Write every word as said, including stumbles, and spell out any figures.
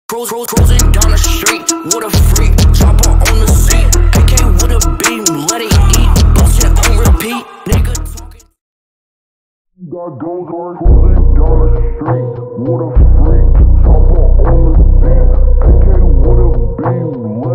Cruise, cruise, cruising down the street with a freak, chopper on the seat. A K with a beam, let it eat, bust it on repeat. Nigga talking. Got gold cars cruising down the street with a freak, chopper on the seat. A K with a beam.